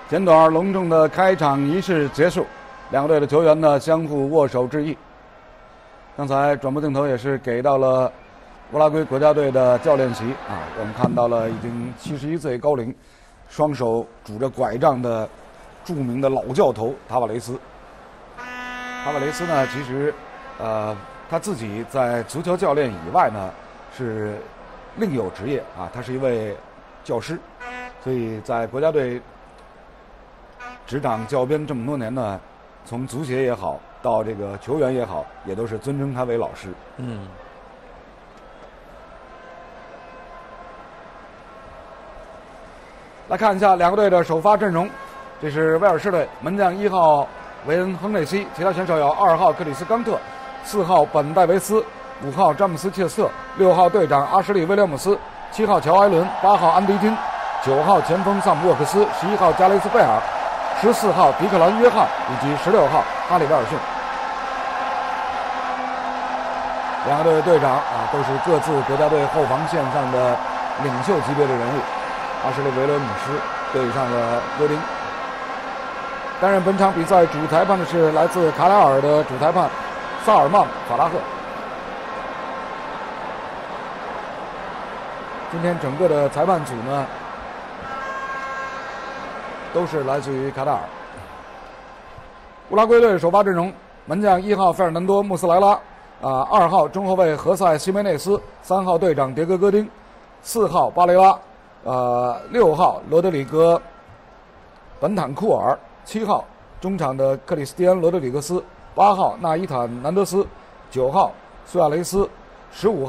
简短而隆重的开场仪式结束，两个队的球员呢相互握手致意。刚才转播镜头也是给到了乌拉圭国家队的教练席啊，我们看到了已经71岁高龄，双手拄着拐杖的著名的老教头塔瓦雷斯。塔瓦雷斯呢，其实他自己在足球教练以外呢是另有职业啊，他是一位教师，所以在国家队执掌教鞭这么多年呢，从足协也好，到这个球员也好，也都是尊称他为老师。来看一下两个队的首发阵容，这是威尔士队，门将1号维恩·亨内西，其他选手有2号克里斯·冈特、4号本·戴维斯、5号詹姆斯·切瑟、6号队长阿什利·威廉姆斯、7号乔·埃伦、8号安迪金、9号前锋萨姆沃克斯、11号加雷斯·贝尔、14号迪克兰·约翰以及16号哈里·威尔逊。两个队的队长啊，都是各自国家队后防线上的领袖级别的人物。阿什利·维伦姆斯对上了戈丁。担任本场比赛主裁判的是来自卡塔尔的主裁判萨尔曼·法拉赫。今天整个的裁判组呢，都是来自于卡塔尔。乌拉圭队首发阵容：门将1号费尔南多·穆斯莱拉，2号中后卫何塞·西梅内斯，3号队长迭戈·戈丁，4号巴雷拉，6号罗德里戈·本坦库尔，7号中场的克里斯蒂安·罗德里格斯，8号纳伊坦·南德斯，9号苏亚雷斯，15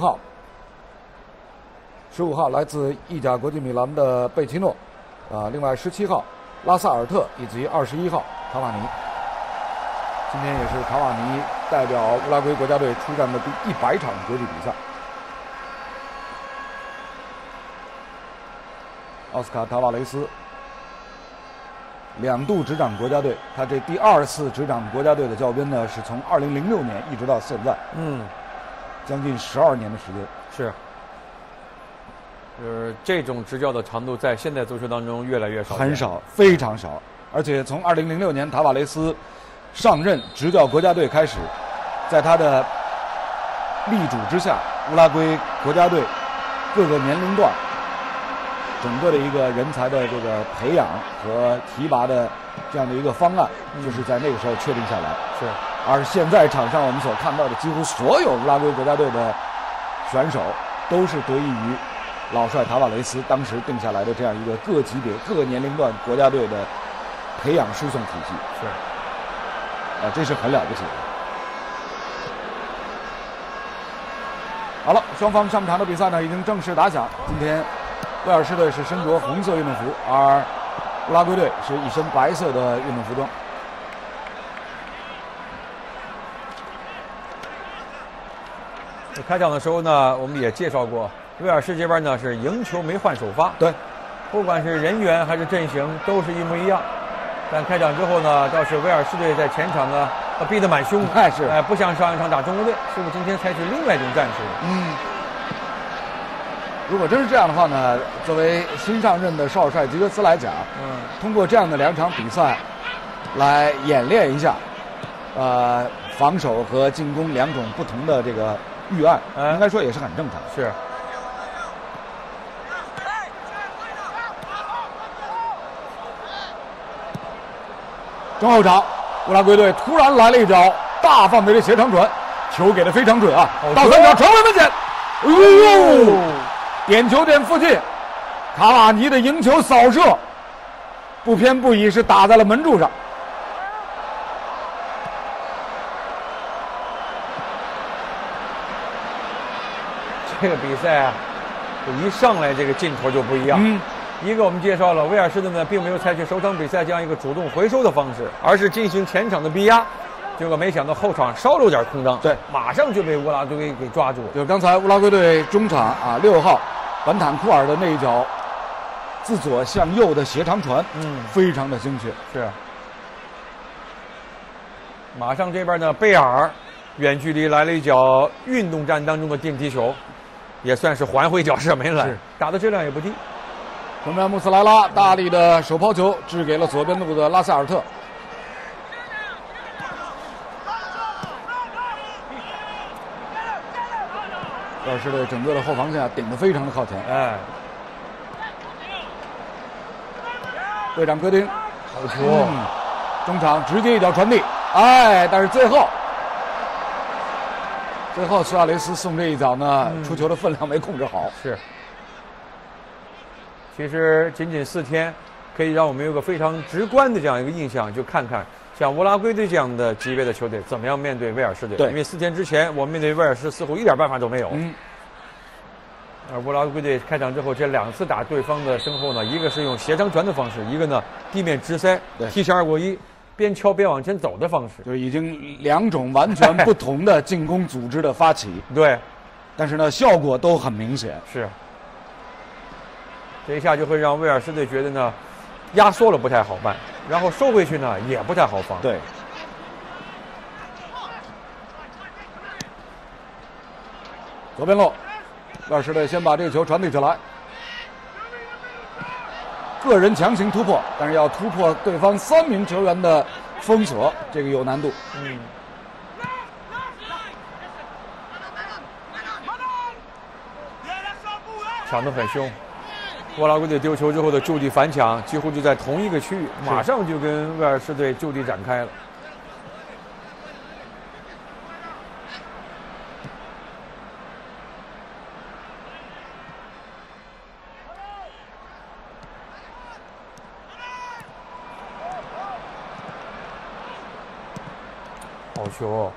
号来自意甲国际米兰的贝奇诺，另外17号拉萨尔特以及21号卡瓦尼。今天也是卡瓦尼代表乌拉圭国家队出战的第100场国际比赛。奥斯卡·塔瓦雷斯2度执掌国家队，他这第2次执掌国家队的教鞭呢，是从2006年一直到现在，将近12年的时间。 是，就是这种执教的长度在现代足球当中越来越少， 很少，非常少。而且从2006年塔瓦雷斯上任执教国家队开始，在他的力主之下，乌拉圭国家队各个年龄段整个的一个人才的这个培养和提拔的这样的一个方案，就是在那个时候确定下来。 是， 而现在场上我们所看到的几乎所有乌拉圭国家队的选手，都是得益于老帅塔瓦雷斯当时定下来的这样一个各级别、各年龄段国家队的培养输送体系。 是， 这是很了不起的。好了，双方上场的比赛呢已经正式打响。今天威尔士队是身着红色运动服，而乌拉圭队是一身白色的运动服装。 开场的时候呢，我们也介绍过，威尔士这边呢是赢球没换首发， 对， 不管是人员还是阵型都是一模一样。但开场之后呢，倒是威尔士队在前场呢逼得蛮凶，不像上一场打中国队，是不是今天采取另外一种战术？ 如果真是这样的话呢，作为新上任的少帅吉格斯来讲，通过这样的2场比赛来演练一下，防守和进攻2种不同的这个预案，应该说也是很正常。 是。 中后场，乌拉圭队突然来了一脚大范围的斜长传，球给的非常准啊，到3角传回门前，点球点附近，卡瓦尼的迎球扫射，不偏不倚是打在了门柱上。 这个比赛啊，一上来这个劲头就不一样。一个我们介绍了，威尔士队呢并没有采取首场比赛这样一个主动回收的方式，而是进行前场的逼压。结果没想到后场稍留点空当， 对， 马上就被乌拉圭给抓住了。 就刚才乌拉圭队中场6号本坦库尔的那一脚自左向右的斜长传，非常的精确。 是。马上这边呢，贝尔远距离来了一脚运动战当中的电梯球，也算是环回脚射门了，打的质量也不低。 前面穆斯莱拉大力的手抛球掷给了左边路的拉塞尔特。威尔士队整个的后防线顶得非常的靠前。 哎， 队长戈丁， 好球！ 中场直接一脚传递，哎，但是最后苏亚雷斯送这一脚呢，出球的分量没控制好。 是。其实仅仅4天，可以让我们有个非常直观的这样一个印象，就看看像乌拉圭队这样的级别的球队怎么样面对威尔士队。 对， 因为4天之前我们面对威尔士似乎一点办法都没有。而乌拉圭队开场之后这2次打对方的身后呢，一个是用斜长传的方式，一个呢地面直塞，提前2过1，边敲边往前走的方式， 就是已经2种完全不同的进攻组织的发起。 对， 但是呢，效果都很明显。 是。这一下就会让威尔士队觉得呢，压缩了不太好办，然后收回去呢也不太好防。 对。左边路，威尔士队先把这个球传递起来，个人强行突破，但是要突破对方3名球员的封锁，这个有难度。 抢得很凶。乌拉圭队丢球之后的就地反抢，几乎就在同一个区域，马上就跟威尔士队就地展开了。好球哦！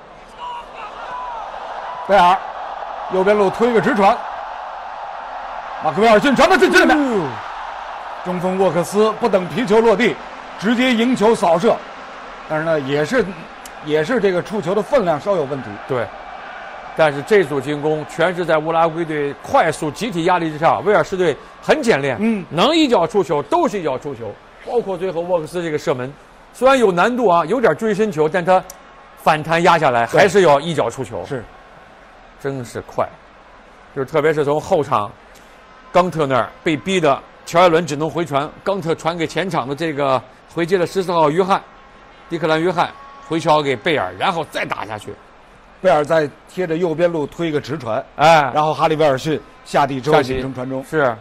贝尔，右边路推个直传。马克威尔逊传到禁区里面，中锋沃克斯不等皮球落地，直接迎球扫射，但是呢，也是这个触球的分量稍有问题。 对，但是这组进攻全是在乌拉圭队快速集体压力之下，威尔士队很简练，能一脚出球都是一脚出球，包括最后沃克斯这个射门，虽然有难度啊，有点追身球，但他反弹压下来还是要一脚出球， 是， 真是快，就是特别是从后场。冈特那儿被逼的，乔埃伦只能回传，冈特传给前场的这个回接了14号约翰，迪克兰约翰回敲给贝尔，然后再打下去。 贝尔再贴着右边路推一个直传， 哎， 然后哈利威尔逊下地之后形成传中。 是。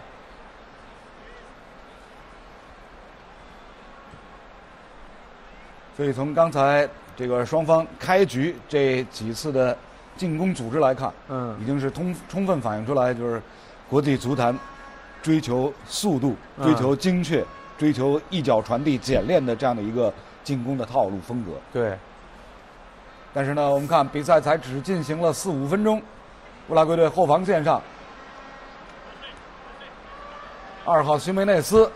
所以从刚才这个双方开局这几次的进攻组织来看，已经是充分反映出来，就是国际足坛追求速度、追求精确、追求一脚传递简练的这样的一个进攻的套路风格。 对。 但是呢，我们看比赛才只进行了4-5分钟，乌拉圭队后防线上2号西梅内斯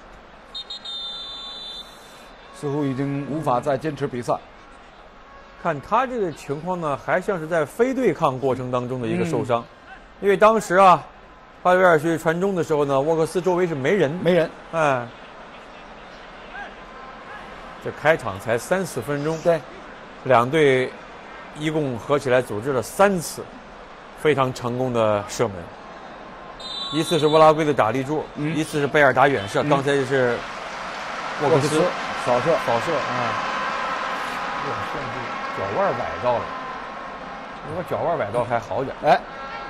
似乎已经无法再坚持比赛。 看他这个情况呢，还像是在非对抗过程当中的一个受伤，因为当时啊。哈维尔逊传中的时候呢，沃克斯周围是没人，哎，这开场才3-4分钟， 对 ，2队一共合起来组织了3次非常成功的射门，一次是乌拉圭的打立柱，一次是贝尔打远射，刚才是沃克斯扫射， 甚至脚腕崴到了，如果脚腕崴到还好点， 哎。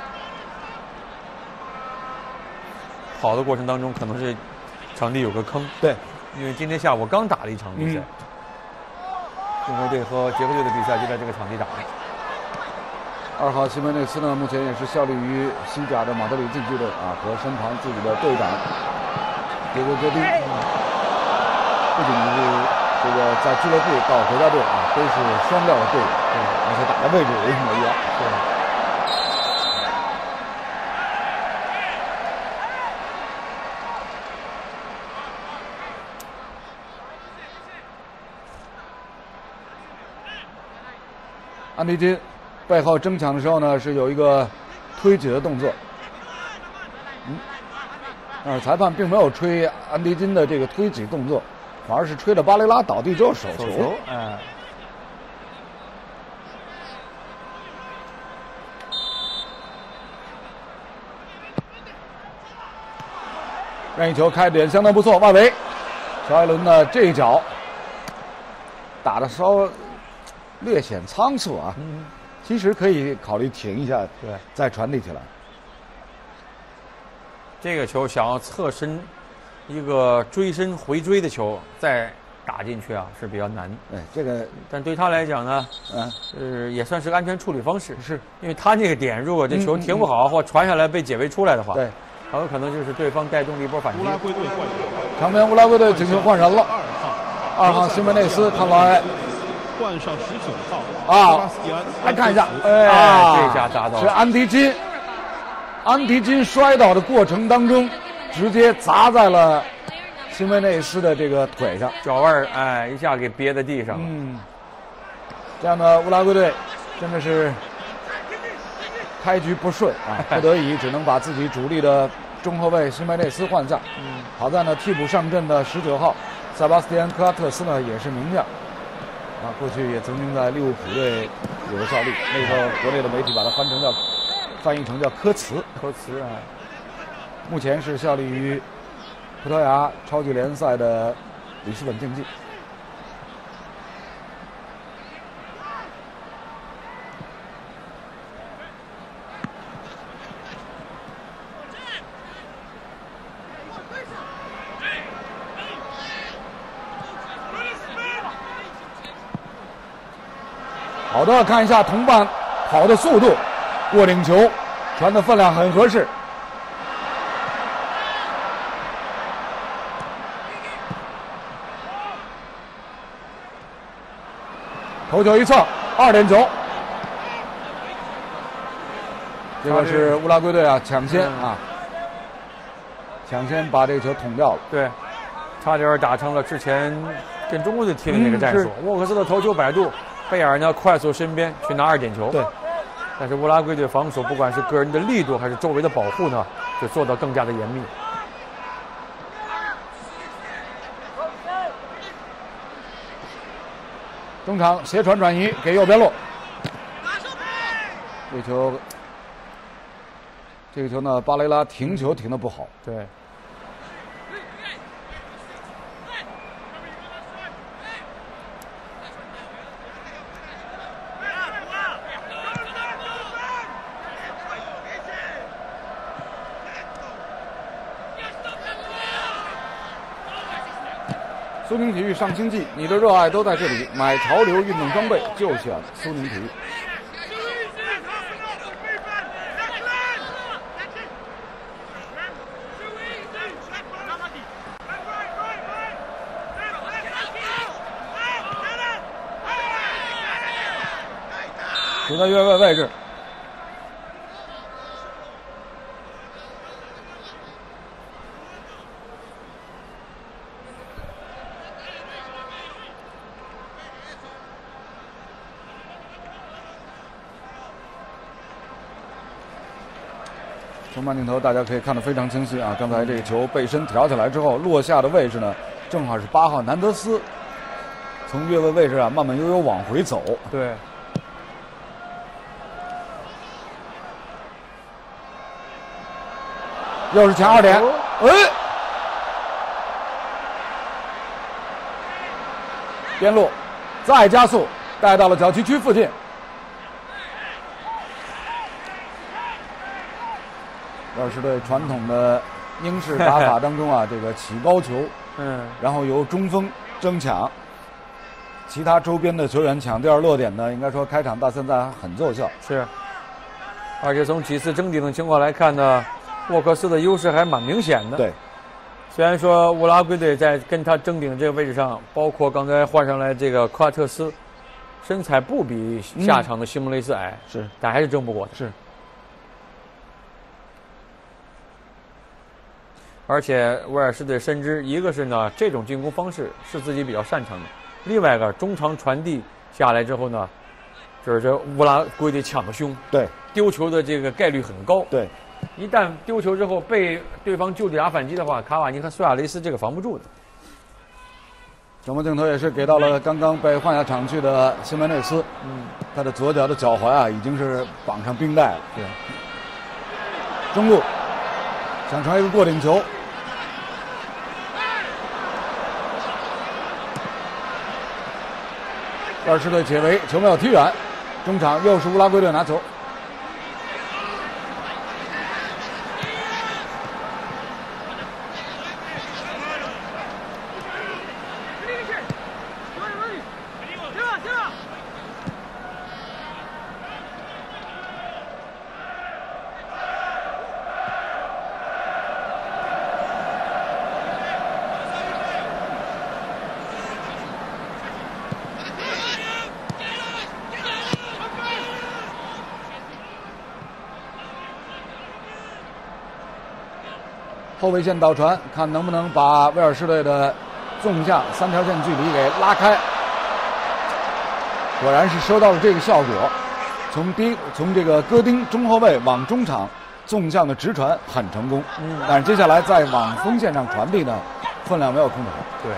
跑的过程当中，可能是场地有个坑。 对， 因为今天下午刚打了一场比赛，中国队和捷克队的比赛就在这个场地打的。 2号西门内斯呢，目前也是效力于西甲的马德里竞技队啊，和身旁自己的队长迭戈戈丁，不仅是这个在俱乐部到国家队啊，都是双料的队友，而且打的位置也一模一样。 对。 安迪金背后争抢的时候呢，是有一个推挤的动作，但是裁判并没有吹安迪金的这个推挤动作，反而是吹了巴雷拉倒地之后手球。 哎， 任意球开点相当不错，外围，乔艾伦的这一脚打得略显仓促啊。其实可以考虑停一下， 对， 再传递起来。 这个球想要侧身一个追身回追的球再打进去啊是比较难。 哎，这个， 但对他来讲呢，也算是个安全处理方式。 是因为他那个点，如果这球停不好或传下来被解围出来的话， 对， 很有可能就是对方带动了一波反击。 乌拉圭队换人， 场边乌拉圭队进球换人了。2号西门内斯看来换上19号啊，来看一下， 这下砸到了， 是安提金。安提金摔倒的过程当中，直接砸在了西门内斯的这个腿上， 脚腕一下给憋在地上了。 这样的乌拉圭队真的是开局不顺啊，不得已只能把自己主力的中后卫西梅内斯换下。好在呢，替补上阵的19号塞巴斯蒂安·科拉特斯呢也是名将啊，过去也曾经在利物浦队有过效力，那时候国内的媒体把它翻译成叫科茨。目前是效力于葡萄牙超级联赛的里斯本竞技。好的，看一下同伴跑的速度，过顶球传的分量很合适。头球一蹭，2.9。这个是乌拉圭队啊，抢先把这个球捅掉了。 对，差点打成了之前跟中国队踢的那个战术。沃克斯的头球摆渡，贝尔呢快速身边去拿2点球。 对， 但是乌拉圭队防守不管是个人的力度还是周围的保护呢，就做得更加的严密。 中场斜传转移给右边路，这个球呢，巴雷拉停球停得不好。 对。 苏宁体育上星际，你的热爱都在这里，买潮流运动装备就选苏宁体育。处在越位位置。从慢镜头大家可以看得非常清晰啊！刚才这个球背身挑起来之后，落下的位置呢，正好是8号南德斯从越位位置啊慢慢悠悠往回走。 对。 又是前2点，边路再加速，带到了角旗区附近。威尔士队传统的英式打法当中啊，这个起高球，然后由中锋争抢，其他周边的球员抢第2落点呢，应该说开场到现在还很奏效。 是，而且从几次争顶的情况来看呢，沃克斯的优势还蛮明显的。 对， 虽然说乌拉圭队在跟他争顶这个位置上，包括刚才换上来这个科拉特斯，身材不比下场的西蒙雷斯矮， 是， 但还是争不过他。 是。 而且威尔士队深知，一个是呢这种进攻方式是自己比较擅长的，另外一个中长传递下来之后呢，就是这乌拉圭队抢得凶， 对， 丢球的这个概率很高， 对， 一旦丢球之后被对方就地打反击的话，卡瓦尼和苏亚雷斯这个防不住的。 转播镜头也是给到了刚刚被换下场去的西门内斯，他的左脚的脚踝啊已经是绑上冰带了。 对， 中路想传一个过顶球， 威尔士队解围，球没有踢远，中场又是乌拉圭队拿球。后卫线倒传，看能不能把威尔士队的纵向3条线距离给拉开。果然是收到了这个效果，从这个戈丁中后卫往中场纵向的直传很成功。但是接下来在往锋线上传递呢，分量没有控制好。 对。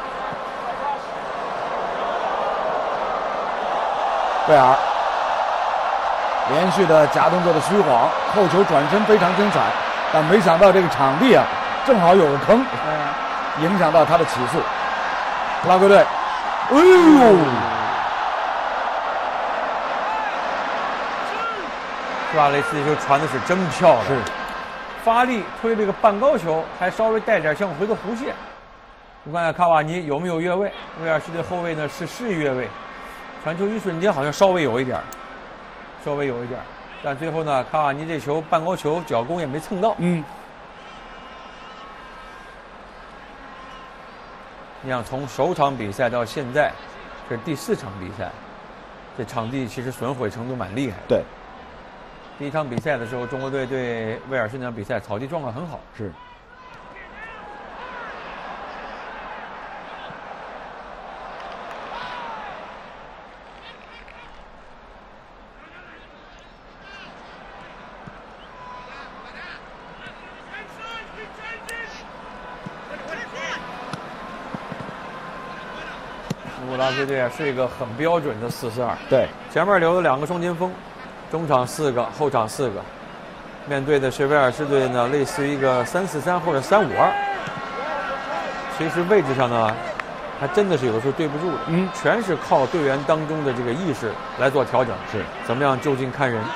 贝尔连续的假动作的虚晃，后球转身非常精彩。但没想到这个场地啊，正好有个坑，影响到他的起速。乌拉圭队，哎呦！ 苏亚雷斯这球传的是真漂亮， 是发力推了个半高球，还稍微带点向回的弧线。我看看卡瓦尼有没有越位？威尔士队后卫呢是越位，传球一瞬间好像稍微有一点。但最后呢，卡瓦尼这球半高球脚弓也没蹭到。你想从首场比赛到现在，这是第4场比赛，这场地其实损毁程度蛮厉害。 对， 第1场比赛的时候，中国队对威尔士那场比赛草地状况很好。 是。 乌拉圭队是一个很标准的4-4-2， 对， 前面留了2个双前锋，中场4个，后场4个。面对的是威尔士队呢，类似于一个3-4-3或者3-5-2。其实位置上呢，还真的是有的时候对不住的，全是靠队员当中的这个意识来做调整， 是怎么样就近看人。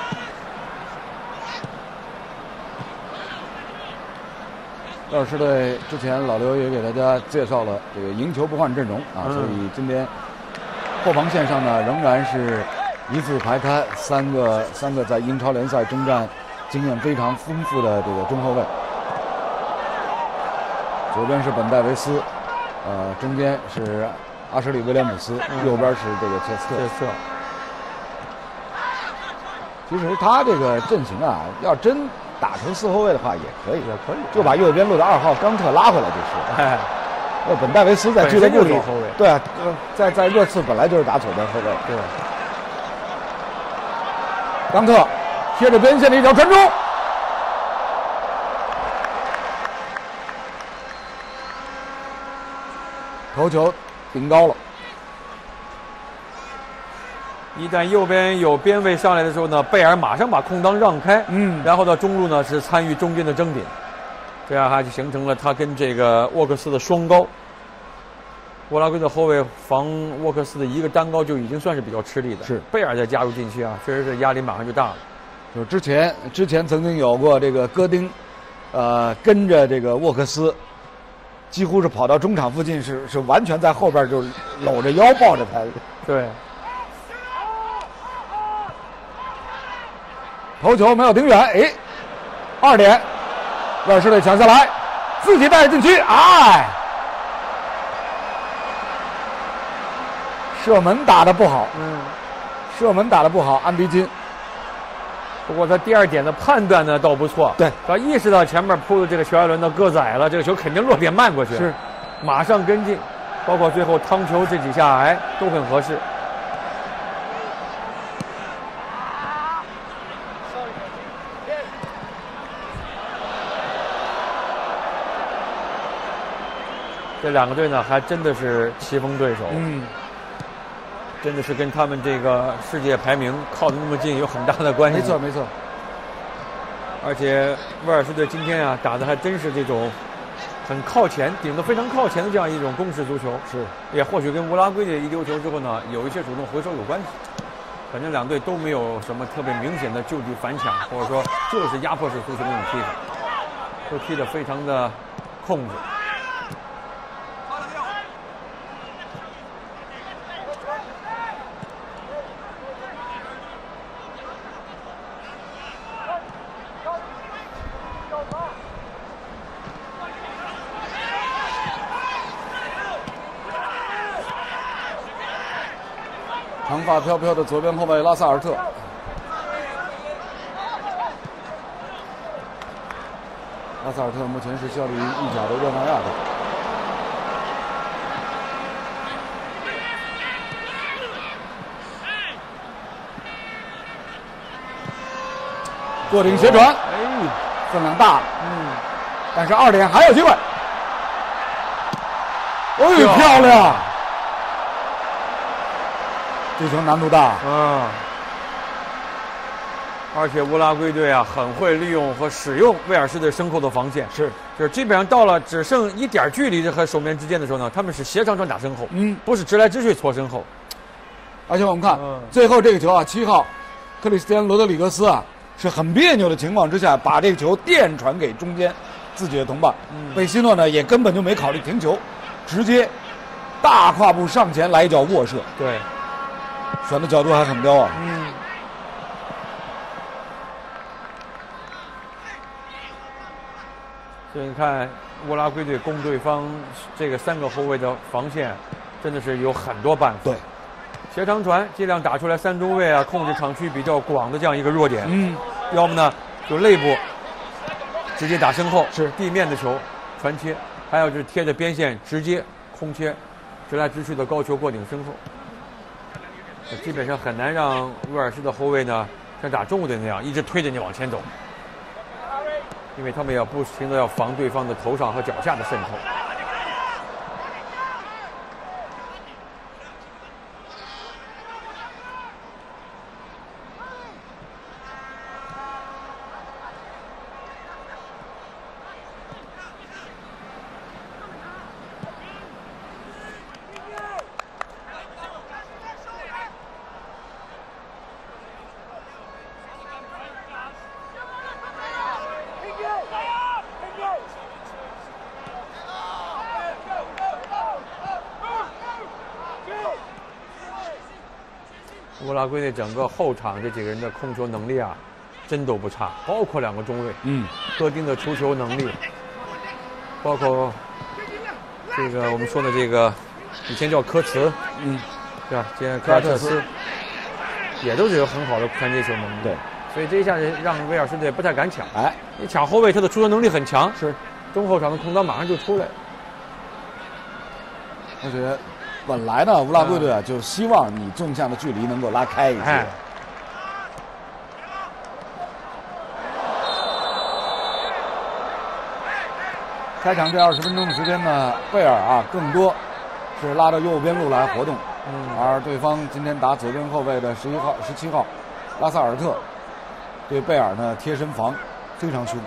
威尔士队之前老刘也给大家介绍了这个赢球不换阵容啊，所以今天后防线上呢仍然是一字排开，三个在英超联赛征战经验非常丰富的这个中后卫。左边是本戴维斯，中间是阿什里威廉姆斯，右边是这个切斯特。其实他这个阵型啊，要真打成4后卫的话也可以，就把右边路的2号冈特拉回来就是。本戴维斯在俱乐部里，对啊，在热刺本来就是打左边后卫。 对。 冈特贴着边线的一脚传中，头球顶高了。 一旦右边有边卫上来的时候呢，贝尔马上把空当让开，然后呢中路呢是参与中间的争顶，这样就形成了他跟这个沃克斯的双高。乌拉圭的后卫防沃克斯的一个单高就已经算是比较吃力的， 是贝尔再加入进去啊，确实是压力马上就大了。 就之前曾经有过这个戈丁，跟着这个沃克斯，几乎是跑到中场附近，是完全在后边就搂着腰抱着他。 对。 头球没有顶远，2点，威尔士队抢下来，自己带进去，射门打得不好，安迪金。 不过他第2点的判断呢倒不错， 对， 他意识到前面扑的这个乔艾伦的个矮了，这个球肯定落点慢过去， 是， 马上跟进，包括最后趟球这几下都很合适。这2个队呢，还真的是棋逢对手，真的是跟他们这个世界排名靠得那么近有很大的关系。 没错。 而且威尔士队今天打的还真是这种很靠前，顶得非常靠前的这样一种攻势足球， 是也或许跟乌拉圭的一丢球之后呢，有一些主动回收有关系。反正两队都没有什么特别明显的就地反抢，或者说就是压迫式足球那种踢法，都踢得非常的控制。 长发飘飘的左边后卫拉萨尔特，拉萨尔特目前是效力于意甲的热那亚队。过顶斜传， 哎， 分量大了，但是2点还有机会。哎，漂亮！这球难度大， 而且乌拉圭队啊，很会利用和使用威尔士队身后的防线， 是， 就是基本上到了只剩一点距离和守门员之间的时候呢，他们是斜长传打身后，不是直来直去搓身后。 而且我们看、最后这个球啊，7号克里斯蒂安·罗德里格斯啊，是很别扭的情况之下，把这个球电传给中间自己的同伴，贝西诺呢也根本就没考虑停球，直接大跨步上前来一脚卧射， 对。 选的角度还很刁啊。 所以你看，乌拉圭队攻对方这个3个后卫的防线，真的是有很多办法。 对， 斜长传尽量打出来3中卫啊，控制场区比较广的这样一个弱点。要么呢就内部直接打身后， 是地面的球传切，还有就是贴着边线直接空切，直来直去的高球过顶身后。基本上很难让威尔士的后卫呢像打中国队那样一直推着你往前走，因为他们要不停的要防对方的头上和脚下的渗透。乌拉圭队整个后场这几个人的控球能力啊，真都不差，包括2个中卫，戈丁的出球能力，包括这个我们说的这个以前叫科茨，是吧？现在科尔特斯也都是有很好的传接球能力。 对， 所以这一下让威尔士队不太敢抢。哎，你抢后卫，他的出球能力很强， 是中后场的空当马上就出来。 而且本来呢，乌拉圭队啊就希望你纵向的距离能够拉开一些。开场这20分钟的时间呢，贝尔啊更多是拉到右边路来活动，而对方今天打左边后卫的17号拉萨尔特对贝尔呢贴身防非常凶。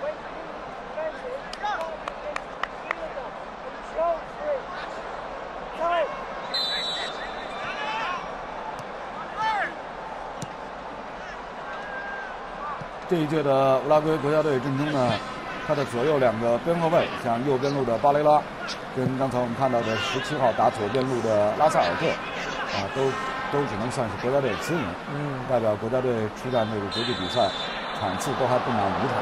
这一届的乌拉圭国家队阵中呢，他的左右2个边后卫，像右边路的巴雷拉，跟刚才我们看到的17号打左边路的拉萨尔特，啊，都只能算是国家队次名，代表国家队出战这个国际比赛，场次都还不满5场。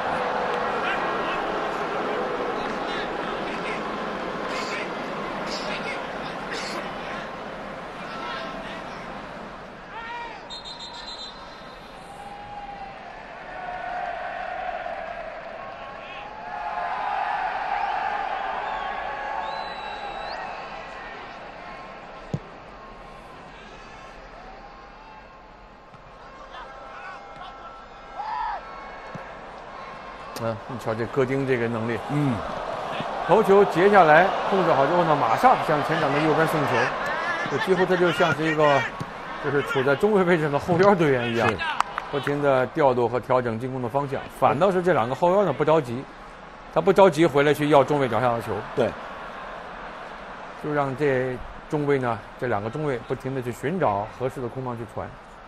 你瞧这戈丁这个能力，头球截下来控制好之后呢，马上向前场的右边送球，这几乎他就像是一个就是处在中卫位置上的后腰队员一样，不停的调度和调整进攻的方向。反倒是这2个后腰呢不着急， 他不着急回来去要中卫脚下的球， 对， 就让这中卫呢，这两个中卫不停的去寻找合适的空档去传。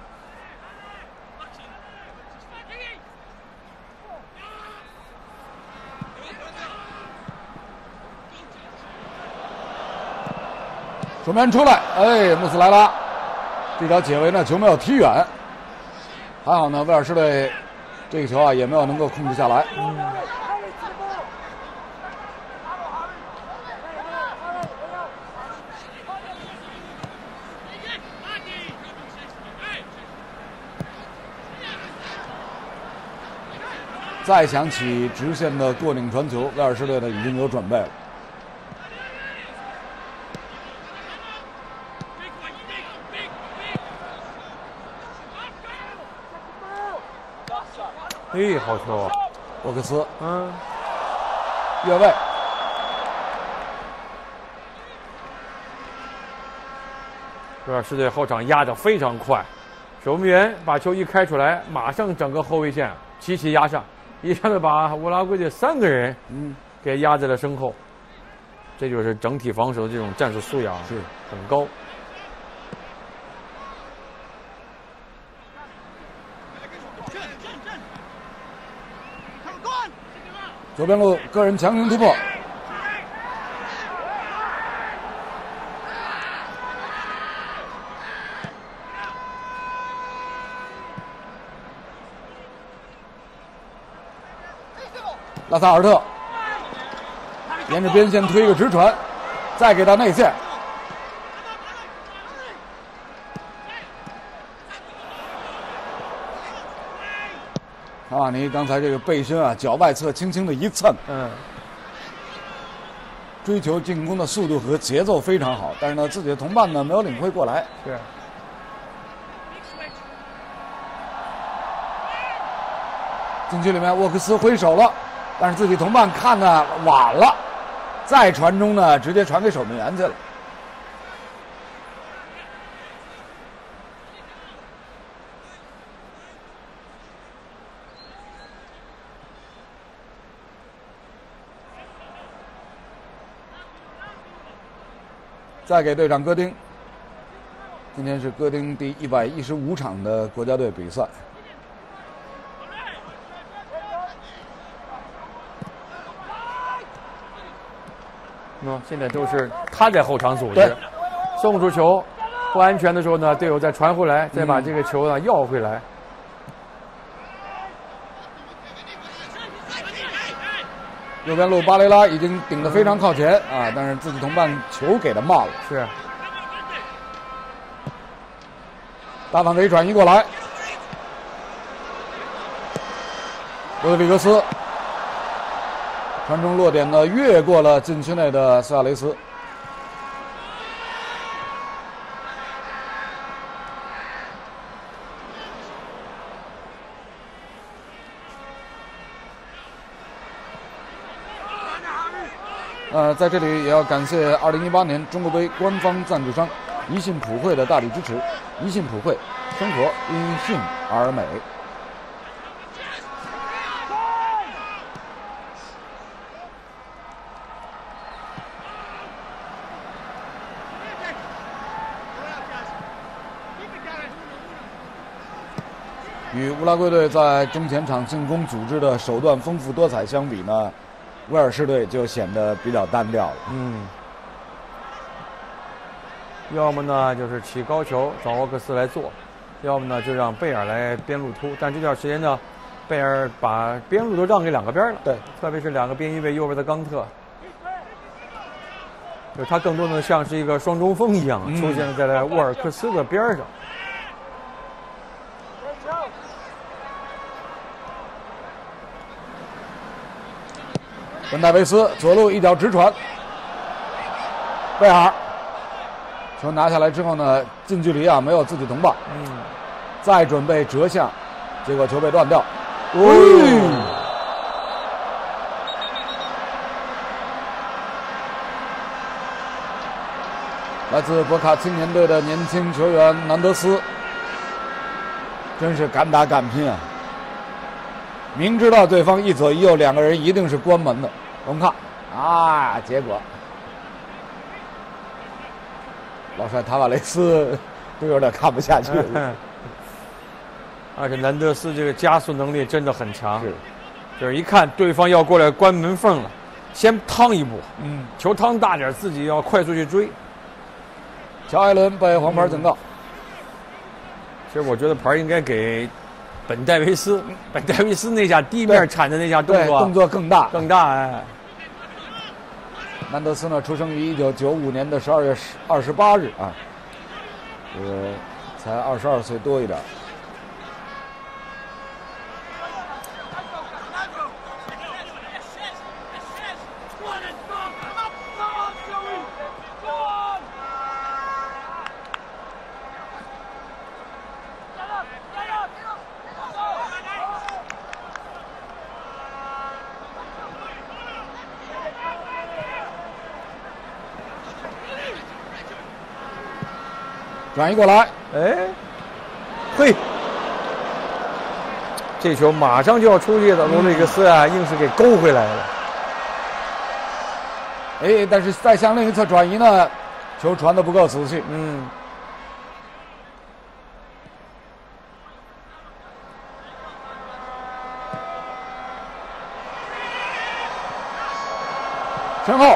守门出来，哎，穆斯莱拉这条解围呢，球没有踢远，还好呢，威尔士队这个球啊也没有能够控制下来。再想起直线的过顶传球，威尔士队呢已经有准备了。 哎，好球啊！ 沃克斯， 越位。 威尔士队后场压得非常快，守门员把球一开出来，马上整个后卫线齐齐压上，一下子把乌拉圭的3个人给压在了身后。这就是整体防守的这种战术素养是很高。 左边路个人强行突破，拉萨尔特沿着边线推一个直传，再给到内线。卡瓦尼刚才这个背身啊，脚外侧轻轻的一蹭，追求进攻的速度和节奏非常好，但是呢，自己的同伴呢没有领会过来。 是。 禁区里面，沃克斯挥手了，但是自己同伴看呢晚了，再传中呢，直接传给守门员去了。再给队长戈丁，今天是戈丁第115场的国家队比赛。 现在都是他在后场组织，送出球不安全的时候呢，队友再传回来，再把这个球呢要回来。 右边路巴雷拉已经顶得非常靠前啊，但是自己同伴球给的慢了。 是。 大范围转移过来，罗德里格斯传中落点呢，越过了禁区内的斯亚雷斯。在这里也要感谢2018年中国杯官方赞助商宜信普惠的大力支持。宜信普惠，生活因信而美。与乌拉圭队在中前场进攻组织的手段丰富多彩相比呢，威尔士队就显得比较单调了。 要么呢就是起高球找沃克斯来做，要么呢就让贝尔来边路突。但这段时间呢，贝尔把边路都让给两个边了。 对， 特别是两个边翼位右边的冈特，就他更多的像是一个双中锋一样，出现在了沃尔克斯的边上。 本戴维斯左路一脚直传，贝尔球拿下来之后呢，近距离啊没有自己同伴，再准备折向，结果球被断掉。来自博卡青年队的年轻球员南德斯，真是敢打敢拼啊！ 明知道对方一左一右两个人一定是关门的。我们看啊，结果老帅塔瓦雷斯都有点看不下去了。 而且南德斯这个加速能力真的很强， 是， 就是一看对方要过来关门缝了，先趟一步，球趟大点，自己要快速去追。 乔艾伦被黄牌警告。 其实我觉得牌应该给本戴维斯，本戴维斯那下地面铲的那下动作更大， 哎。 南德斯呢，出生于1995年的12月28日啊，才22岁多一点。转移过来， 哎，嘿，这球马上就要出界的罗德里格斯啊，硬是给勾回来了。 哎，但是再向另一侧转移呢，球传得不够仔细。身后，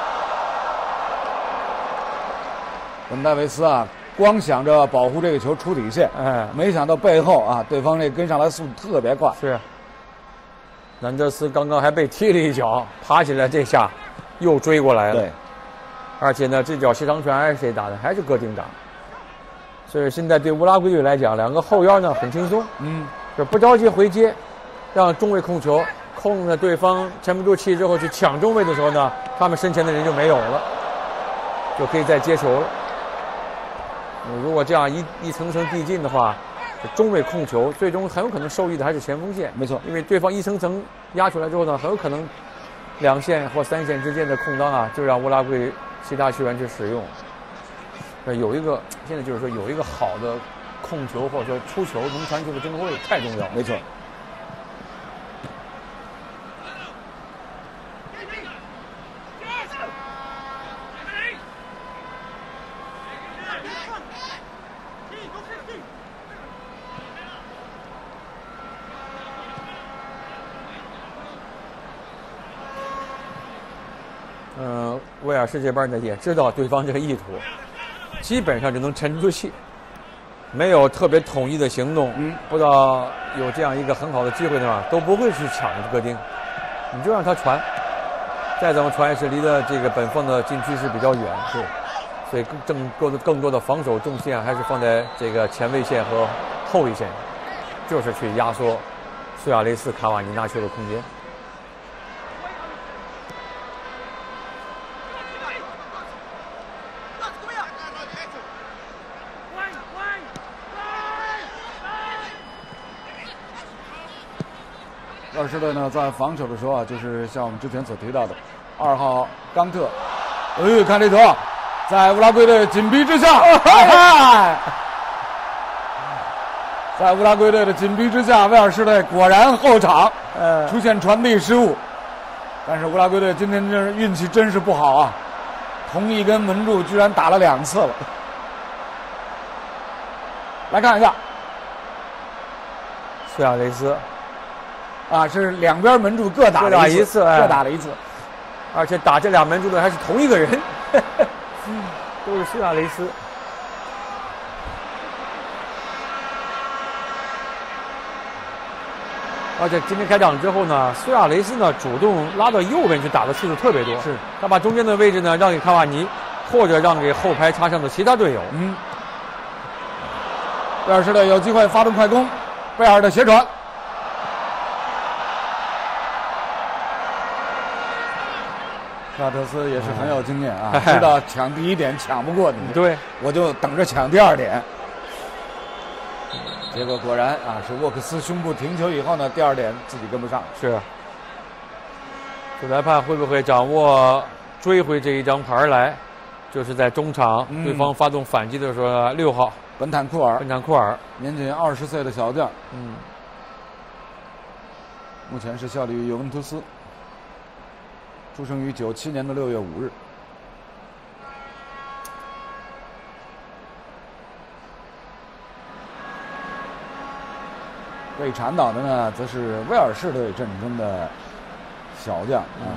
本戴维斯啊。光想着保护这个球出底线，没想到背后啊，对方这跟上来速度特别快。 是，南德斯刚刚还被踢了一脚，爬起来这下又追过来了。 对， 而且呢，这脚斜长传还是谁打的？还是戈丁打。所以现在对乌拉圭队来讲，两个后腰呢很轻松，就不着急回接，让中卫控球，控着对方沉不住气之后去抢中卫的时候呢，他们身前的人就没有了，就可以再接球了。如果这样一层层递进的话，中卫控球最终很有可能受益的还是前锋线。 没错， 因为对方一层层压出来之后呢，很有可能2线或3线之间的空当啊，就让乌拉圭其他球员去使用。有一个现在就是说有一个好的控球或者说出球能传球的中卫太重要了。 没错。 威尔士这边呢也知道对方这个意图，基本上就能沉住气，没有特别统一的行动。不知道有这样一个很好的机会的话，都不会去抢戈丁，你就让他传，再怎么传也是离的这个本方的禁区是比较远，是，所以更多的防守重线还是放在这个前卫线和后卫线，就是去压缩苏亚雷斯、卡瓦尼拿球的空间。 威尔士队呢，在防守的时候啊，就是像我们之前所提到的，2号冈特，看这球，在乌拉圭队紧逼之下，在乌拉圭队的紧逼之下，威尔士队果然后场出现传递失误，但是乌拉圭队今天这运气真是不好啊，同一根门柱居然打了2次了。来看一下， 苏亚雷斯。 是两边门柱各打了一次，各打了一次， 而且打这俩门柱的还是同一个人，都是苏亚雷斯。而且今天开场之后呢，苏亚雷斯呢主动拉到右边去打的次数特别多， 是他把中间的位置呢让给卡瓦尼，或者让给后排插上的其他队友。 威尔士队有机会发动快攻，贝尔的斜传。萨特斯也是很有经验啊，知道抢第1点抢不过你， 对，我就等着抢第2点。结果果然啊，是沃克斯胸部停球以后呢，第2点自己跟不上。 是，主裁判会不会掌握追回这一张牌来？就是在中场，对方发动反击的时候，6号本坦库尔， 年仅 20岁的小将。 目前是效力于尤文图斯，出生于97年的6月5日。被铲倒的呢，则是威尔士队阵中的小将啊，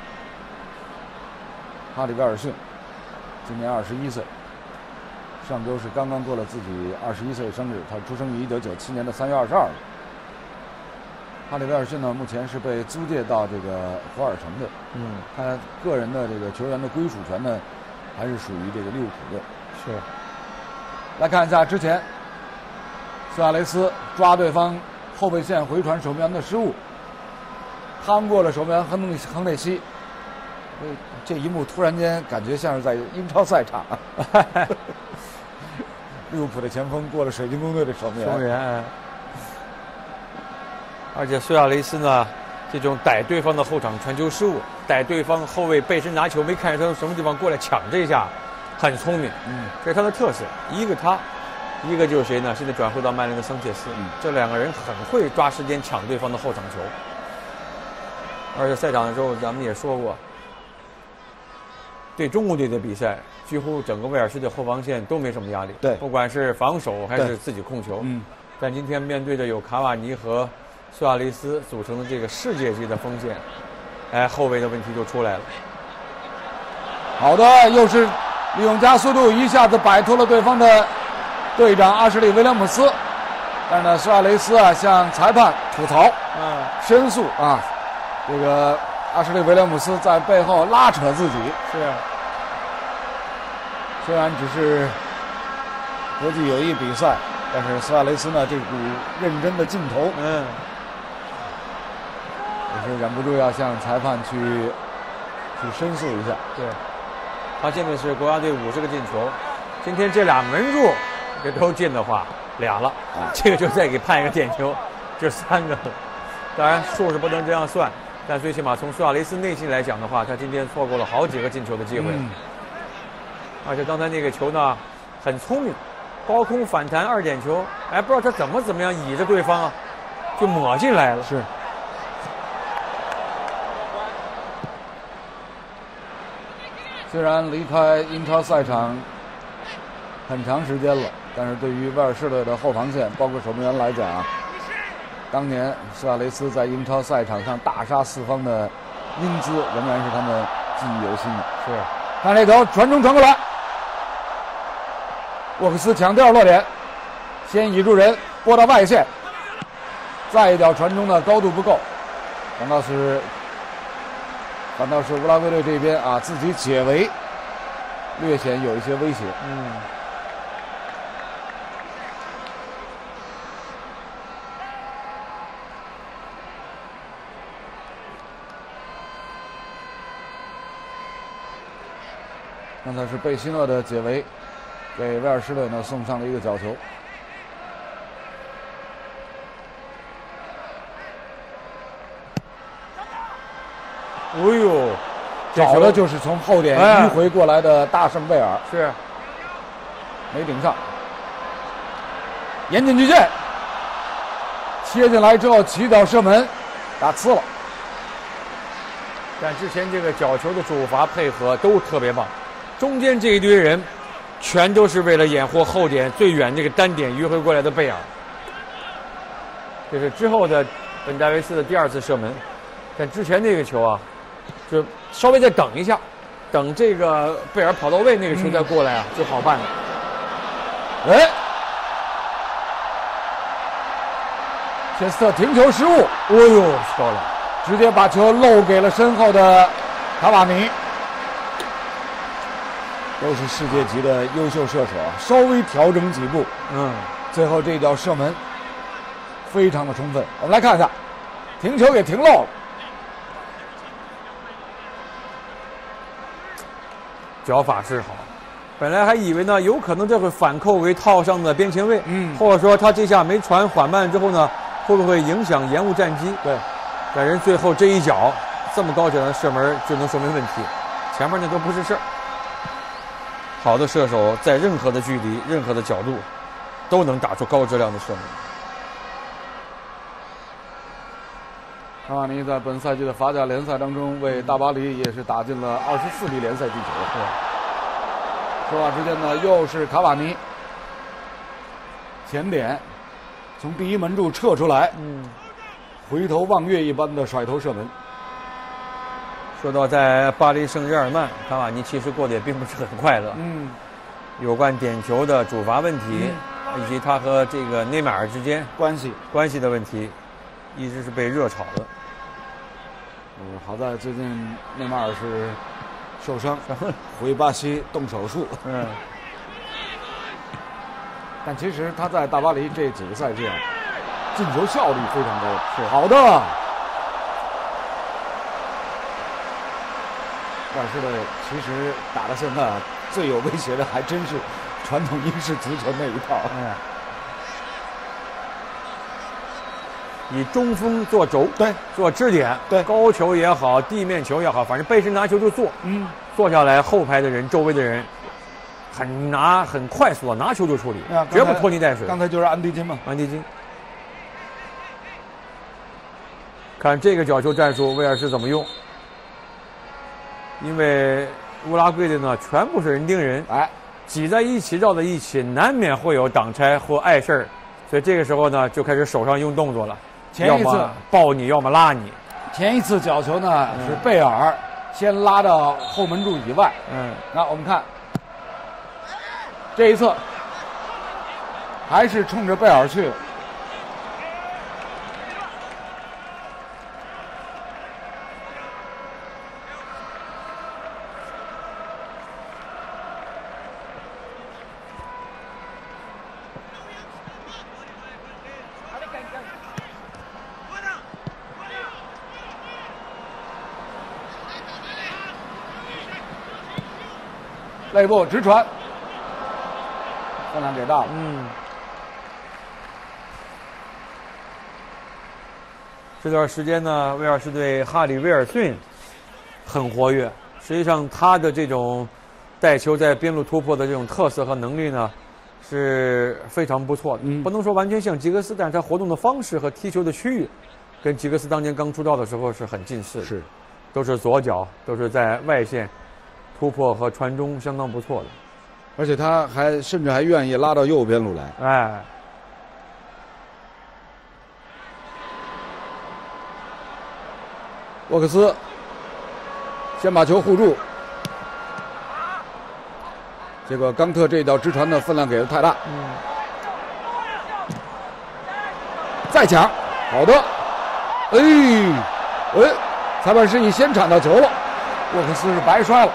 哈里·威尔逊，今年21岁。上周是刚刚过了自己21岁生日，他出生于1997年的3月22日。哈里·威尔逊呢，目前是被租借到这个霍尔城的。他个人的这个球员的归属权呢，还是属于这个利物浦队。 是。 来看一下之前，苏亚雷斯抓对方后备线回传守门员的失误，趟过了守门员亨内西。这一幕突然间感觉像是在英超赛场。利物浦的前锋过了水晶宫队的守门员。 而且苏亚雷斯呢，这种逮对方的后场传球失误，逮对方后卫背身拿球没看见他从什么地方过来抢这一下，很聪明。这是他的特色。一个他，一个就是谁呢？现在转会到曼联的桑切斯。这两个人很会抓时间抢对方的后场球。而且赛场的时候咱们也说过，对中国队的比赛，几乎整个威尔士的后防线都没什么压力。 对， 不管是防守还是自己控球。但今天面对着有卡瓦尼和苏亚雷斯组成的这个世界级的锋线，后卫的问题就出来了。 好的，又是利用加速度一下子摆脱了对方的队长阿什利·威廉姆斯，但是呢，苏亚雷斯啊向裁判吐槽，申诉啊，这个阿什利·威廉姆斯在背后拉扯自己。 是， 虽然只是国际友谊比赛，但是苏亚雷斯呢这股认真的劲头，也是忍不住要向裁判去申诉一下。 对，他现在是国家队50个进球，今天这俩门柱这都进的话俩了，这个就再给判一个点球，就3个了。当然数是不能这样算，但最起码从苏亚雷斯内心来讲的话，他今天错过了好几个进球的机会。而且刚才那个球呢很聪明，高空反弹2点球，不知道他怎么样倚着对方啊，就抹进来了。 是。虽然离开英超赛场很长时间了，但是对于威尔士队的后防线，包括守门员来讲啊，当年苏亚雷斯在英超赛场上大杀四方的英姿，仍然是他们记忆犹新的。 是， 看这头传中传过来，沃克斯抢第2落点，先倚住人，拨到外线，再一脚传中的高度不够，反倒是乌拉圭队这边啊自己解围，略显有一些威胁。刚才是贝希诺的解围，给威尔士队呢送上了一个角球。找的就是从后点迂回过来的大圣贝尔， 是没顶上，严禁巨剑，切进来之后起脚射门，打呲了。 但之前这个角球的主罚配合都特别棒，中间这一堆人全都是为了掩护后点最远这个单点迂回过来的贝尔。这是之后的本戴维斯的第2次射门，但之前那个球啊，就稍微再等一下，等这个贝尔跑到位，那个球再过来啊，就好办了。 切斯特停球失误， 漂亮， 直接把球漏给了身后的卡瓦尼。都是世界级的优秀射手，稍微调整几步，最后这脚射门非常的充分。我们来看一下，停球给停漏了。 脚法是好，本来还以为呢有可能这会反扣为套上的边前卫，或者说他这下没传缓慢之后呢，会不会影响延误战机？ 对， 但人最后这一脚这么高脚的射门就能说明问题，前面那都不是事儿。好的射手在任何的距离、任何的角度，都能打出高质量的射门。 卡瓦尼在本赛季的法甲联赛当中为大巴黎也是打进了24粒联赛进球。说话之间呢，又是卡瓦尼前点从第一门柱撤出来，回头望月一般的甩头射门。 说到在巴黎圣日耳曼，卡瓦尼其实过得也并不是很快乐。有关点球的主罚问题，以及他和这个内马尔之间关系的问题，一直是被热炒的。 好在最近内马尔是受伤，回巴西动手术。但其实他在大巴黎这几个赛季啊，进球效率非常高，是好的。威尔士队其实打到现在啊，最有威胁的还真是传统英式足球那一套。 以中锋做轴， 对， 做支点， 对， 高球也好，地面球也好，反正背身拿球就做。做下来，后排的人、周围的人，很快速的拿球就处理，绝不拖泥带水。 刚才就是安迪金嘛， 安迪金。看这个角球战术，威尔士怎么用？因为乌拉圭的呢，全部是人盯人，挤在一起，绕在一起，难免会有挡拆或碍事儿，所以这个时候呢，就开始手上用动作了。 前一次要么抱你，要么拉你。 前一次角球呢是贝尔先拉到后门柱以外。那我们看这一侧还是冲着贝尔去了。内部直传，分量给大了。 这段时间呢，威尔士队哈里·威尔逊很活跃。实际上，他的这种带球在边路突破的这种特色和能力呢，是非常不错的。不能说完全像吉格斯，但是他活动的方式和踢球的区域，跟吉格斯当年刚出道的时候是很近似的。都是左脚，都是在外线突破和传中相当不错的。 而且他甚至还愿意拉到右边路来。沃克斯先把球护住，结果冈特这一脚直传的分量给的太大。再抢，好的。裁判示意先铲到球了，沃克斯是白摔了。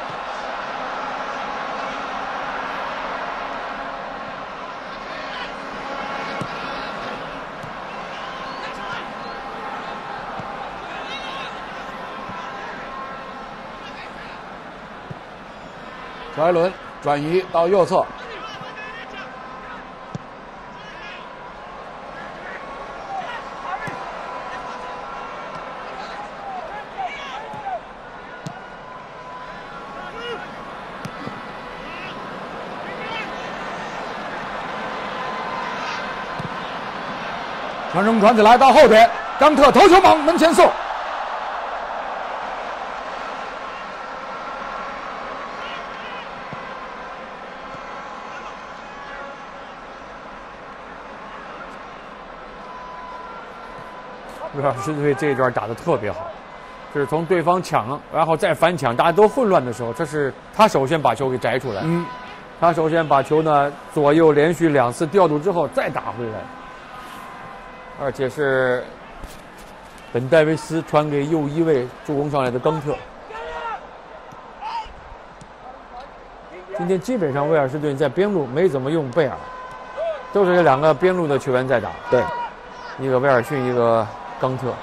乔埃伦转移到右侧，传中传起来到后点，冈特头球猛，门前送。 威尔士队这一段打得特别好，就是从对方抢，然后再反抢，大家都混乱的时候，这是他首先把球给摘出来。他首先把球呢左右连续2次调度之后再打回来，而且是本戴维斯传给右翼位助攻上来的冈特。今天基本上威尔士队在边路没怎么用贝尔，都是这2个边路的球员在打。 对， 一个威尔逊，一个冈特。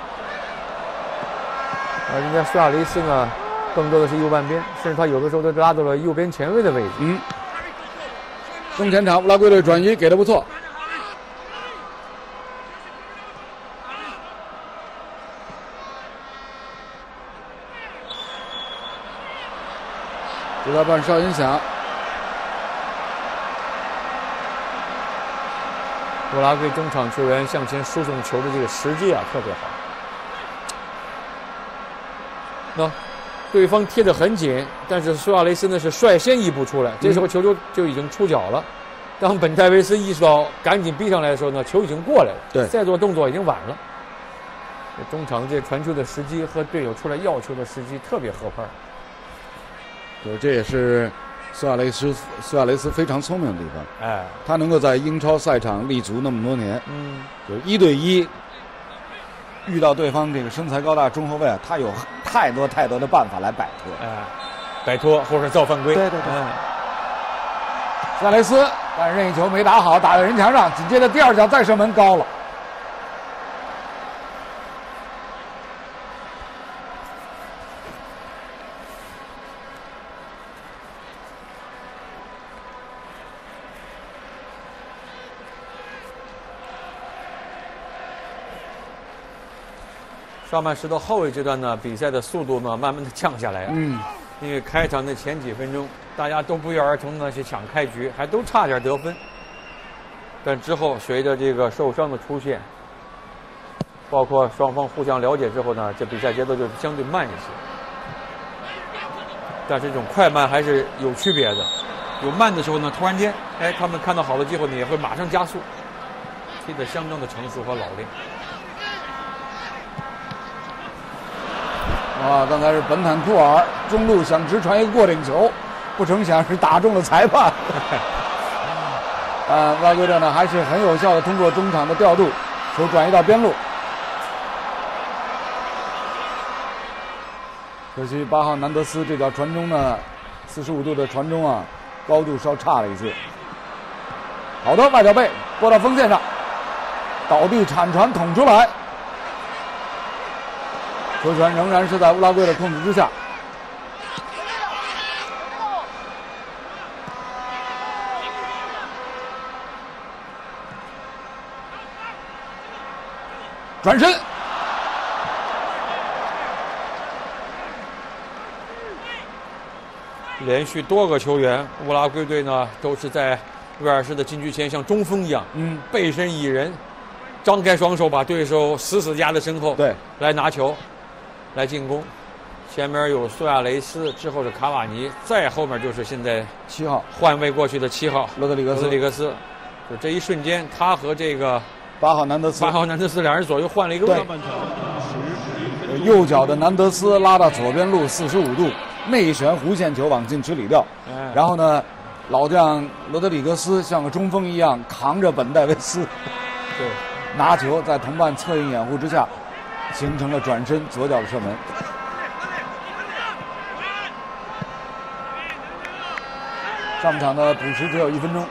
而人家苏亚雷斯呢，更多的是右半边，甚至他有的时候都拉到了右边前卫的位置。 中前场乌拉圭队转移给的不错。主裁判哨音响， 乌拉圭中场球员向前输送球的这个时机啊特别好。 那对方贴得很紧，但是苏亚雷斯呢是率先一步出来，这时候球就已经出脚了。当本戴维斯意识到赶紧逼上来的时候呢，球已经过来了， 对， 再做动作已经晚了。中场这传球的时机和队友出来要球的时机特别合拍。 对，这也是苏亚雷斯非常聪明的地方。 哎， 他能够在英超赛场立足那么多年，就1对1遇到对方这个身材高大中后卫啊，他有太多的办法来摆脱。 哎，摆脱或者造犯规。 对。苏亚雷斯，但是任意球没打好，打在人墙上，紧接着第二脚再射门高了。 上半时的后卫阶段呢，比赛的速度呢慢慢的降下来。因为开场的前几分钟，大家都不约而同的去抢开局，还都差点得分。但之后随着这个受伤的出现，包括双方互相了解之后呢，这比赛节奏就相对慢一些。但是这种快慢还是有区别的，有慢的时候呢，突然间，哎，他们看到好的机会呢，也会马上加速，踢得相当的成熟和老练。 刚才是本坦库尔中路想直传一个过顶球，不成想是打中了裁判。乌拉圭队呢还是很有效的通过中场的调度，球转移到边路。可惜8号南德斯这脚传中呢，45度的传中啊，高度稍差了一些。好的，外脚背拨到锋线上，倒地铲传捅出来。球权仍然是在乌拉圭的控制之下。转身， 连续多个球员，乌拉圭队呢都是在威尔士的禁区前像中锋一样，背身倚人，张开双手把对手死夹在身后， 对， 来拿球。来进攻，前面有苏亚雷斯，之后是卡瓦尼，再后面就是现在 7号换位过去的7号罗德里格斯。 就这一瞬间，他和这个 8号南德斯两人左右换了一个位。 右脚的南德斯拉到左边路45度，内旋弧线球往禁区里掉。然后呢，老将罗德里格斯像个中锋一样扛着本戴维斯， 对， 拿球在同伴策应掩护之下。形成了转身左脚的射门。上半场的补时只有1分钟。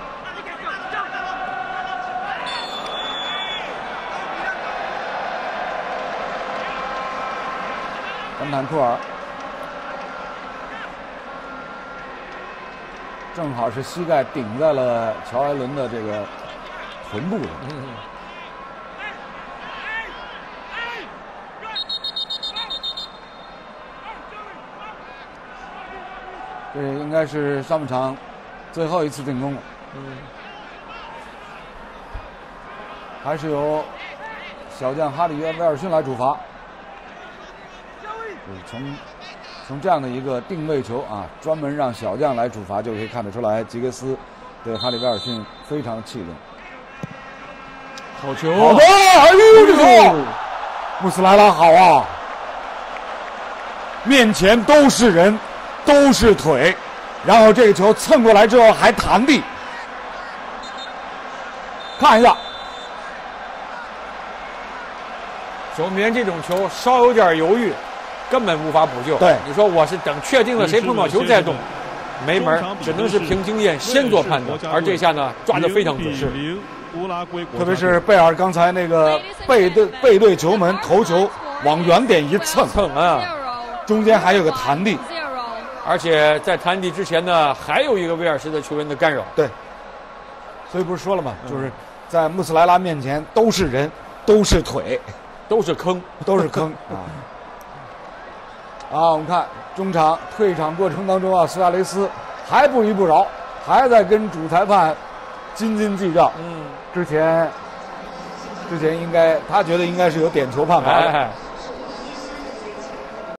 本坦库尔正好是膝盖顶在了乔埃伦的这个臀部上。这应该是上半场最后一次进攻了。还是由小将哈里约·威尔逊来主罚。从这样的一个定位球啊，专门让小将来主罚，就可以看得出来，吉格斯对哈里·威尔逊非常的器重。 好球！ 好的，哎呦，这球！穆斯莱拉好啊！面前都是人。都是腿，然后这个球蹭过来之后还弹地，看一下， 守门员这种球稍有点犹豫，根本无法补救。 对， 你说我是等确定了谁碰到球再动，没门，只能是凭经验先做判断。而这下呢，抓得非常准确。 特别是贝尔刚才那个背对球门头球往远点一蹭啊， 中间还有个弹地。 而且在弹地之前呢，还有一个威尔士的球员的干扰。 对，所以不是说了吗？就是在穆斯莱拉面前都是人，都是腿， 都是坑， 都是坑啊！我们看中场退场过程当中啊，苏亚雷斯还不依不饶，还在跟主裁判斤斤计较。之前应该他觉得应该是有点球判罚的。